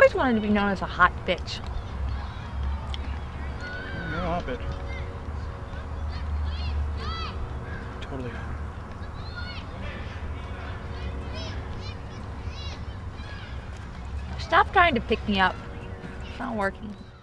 always wanted to be known as a hot bitch. You're a hot bitch. Totally hot. Stop trying to pick me up. It's not working.